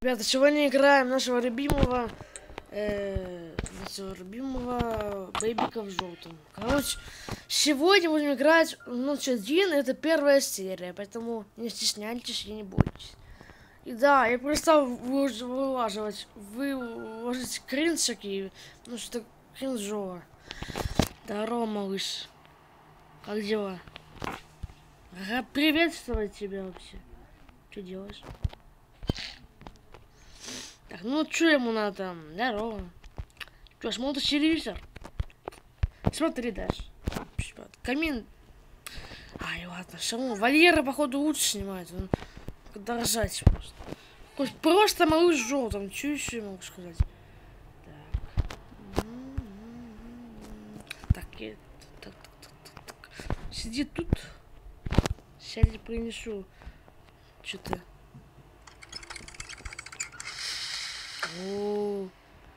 Ребята, сегодня играем нашего любимого бейбика в желтом. Короче, сегодня будем играть в ночь 1, это первая серия, поэтому не стесняйтесь и не бойтесь. И да, я перестал выложить кринжики, ну что кринжово. Здорово, малыш. Как дела? Ага, приветствовать тебя вообще. Что делаешь? Так, ну что ему надо там? Здорово. Что, смотришь телевизор? Смотри дальше. Камин. Ай, ладно, все равно. Вольера, походу, лучше снимает. Он дорожать просто. Хоть просто малыш в желтом. Что еще я могу сказать? Так. Так. Сиди тут. Сейчас принесу. Что-то. О.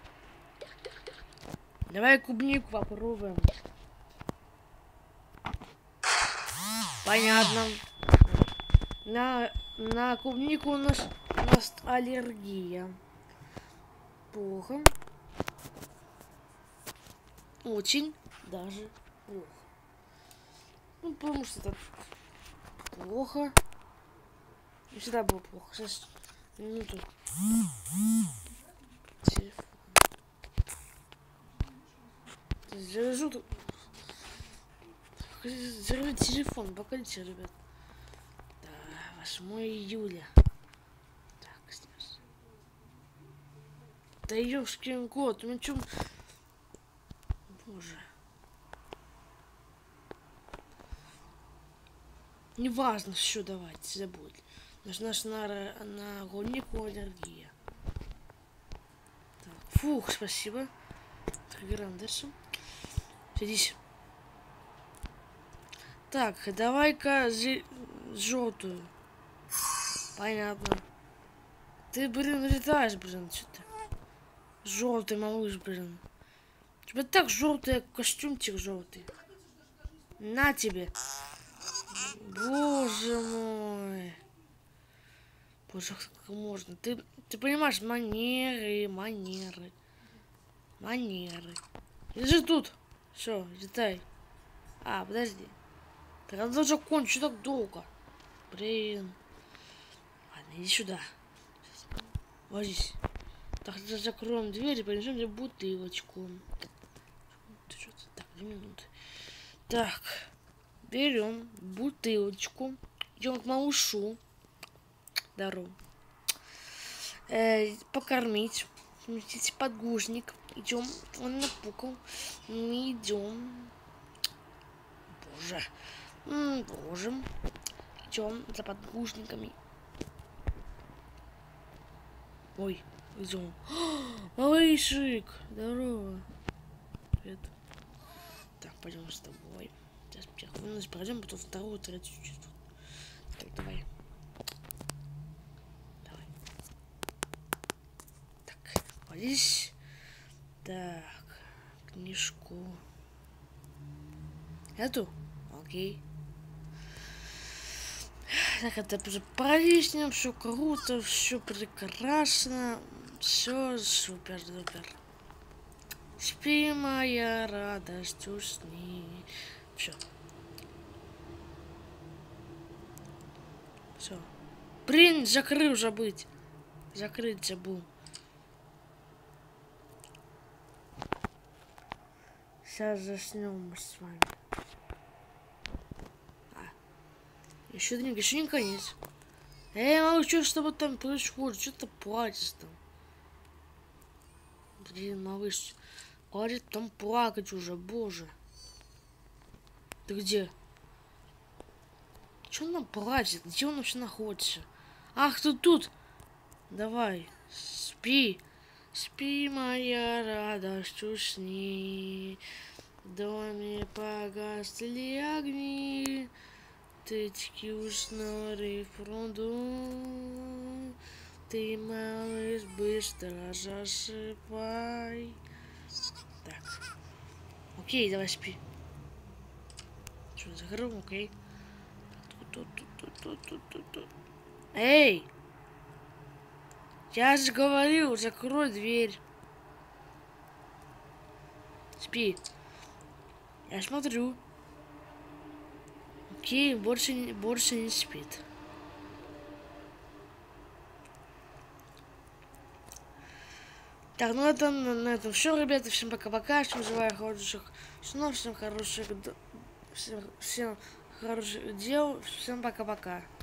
Давай клубнику попробуем. Понятно. На клубнику у нас аллергия. Плохо. Очень даже плохо. Ну, потому что это плохо. И всегда было плохо. Сейчас минуту. Телефон. Заряжу. Заряжу телефон. Покажите, ребят. Да, 8 июля. Так, сейчас. Да ёшкин кот. Ну чё? Боже. Неважно, что давайте, забудь. Нужна на клубнику аллергия. Так, фух, спасибо. Играем дальше. Садись. Так, давай-ка желтую. Понятно. Ты, блин, летаешь, блин, что ты? Желтый малыш, блин. У тебя так желтый костюмчик желтый. На тебе. Боже мой. Боже, как можно? Ты понимаешь, манеры. Лежи тут. Все, летай. А, подожди. Так надо уже кончить, что так долго? Блин. Ладно, иди сюда. Ложись. Так, закроем дверь и принесем тебе бутылочку. Так, 2 минуты. Так, берем бутылочку. Идем к малышу. Здорово. Покормить. Сместите подгузник. Идем. Он напукал. Мы идем. Боже. Боже. Идем за подгузниками. Ой, идем. Малышик. Здорово. Привет. Так, пойдем с тобой. Сейчас первую пройдем, потом вторую, третью, четвертую. Так, давай. Так, ложись. Так, книжку. Эту? Окей. Так, это уже пролистнем, все круто, все прекрасно. Все супер. Спи, моя радость, усни. Все. Все. Блин, закрыл забыть. Закрыть забыл. Сейчас заснем мы с вами. Еще не конец. Малыш, что с тобой там происходит? Что ты плачешь там? Блин, малыш. Хватит там плакать уже, боже. Ты где? Че он там плачет? Где он вообще находится? Ах, ты тут! Давай, спи. Спи, моя радость, усни. В доме погасли огни. Птички уснули в пруду. Ты, малыш, быстро засыпай. Так. Окей, давай спи. Что, закрыл? Окей. Эй! Я же говорил, закрой дверь. Спи. Я смотрю. Окей, больше не спит. Так, ну это на этом все, ребята. Всем пока-пока. Всем желаю хороших снов, всем хороших дел. Всем пока-пока.